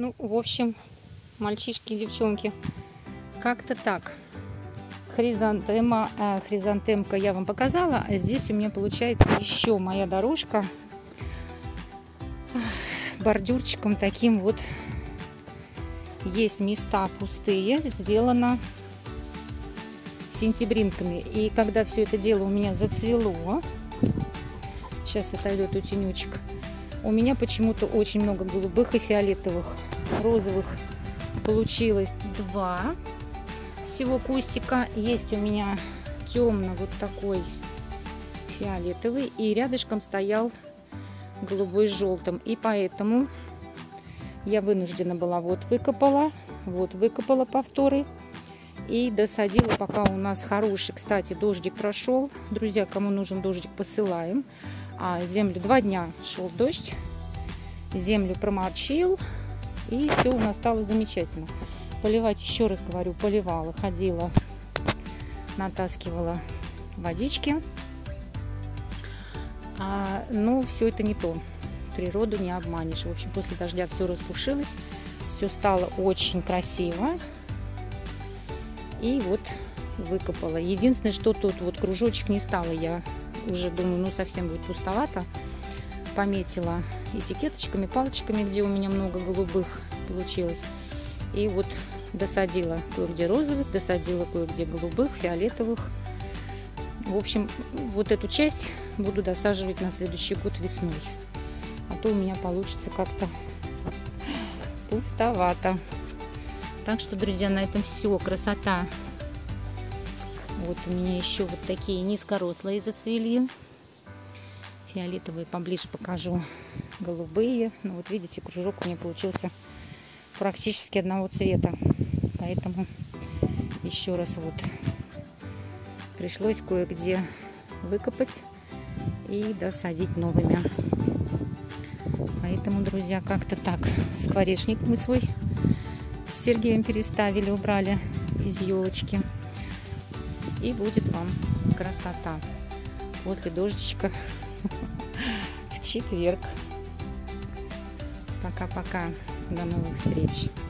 Ну, в общем, мальчишки и девчонки, как-то так. Хризантемка я вам показала, а здесь у меня получается еще моя дорожка бордюрчиком таким вот. Есть места пустые, сделано сентябринками. И когда все это дело у меня зацвело, сейчас отойдет утенечек, у меня почему-то очень много голубых и фиолетовых, розовых получилось 2 всего кустика. Есть у меня темно вот такой фиолетовый, и рядышком стоял голубой с желтым. И поэтому я вынуждена была вот выкопала повторы и досадила, пока у нас хороший, кстати, дождик прошел. Друзья, кому нужен дождик, посылаем. А землю 2 дня шел дождь, землю промочил, и все у нас стало замечательно. Поливать, еще раз говорю, поливала, ходила, натаскивала водички. Но все это не то. Природу не обманешь. В общем, после дождя все распушилось, все стало очень красиво. И вот выкопала. Единственное, что тут вот кружочек не стало, я уже думаю, ну совсем будет пустовато. Пометила этикеточками, палочками, где у меня много голубых получилось. И вот досадила кое-где розовых, досадила кое-где голубых, фиолетовых. В общем, вот эту часть буду досаживать на следующий год весной. А то у меня получится как-то пустовато. Так что, друзья, на этом все. Красота. Вот у меня еще вот такие низкорослые зацвели. Фиолетовые поближе покажу. Голубые. Ну вот видите, кружок у меня получился практически одного цвета. Поэтому еще раз вот пришлось кое-где выкопать и досадить новыми. Поэтому, друзья, как-то так. Скворечник мы свой с Сергеем переставили, убрали из елочки. И будет вам красота после дождичка в четверг. Пока-пока. До новых встреч.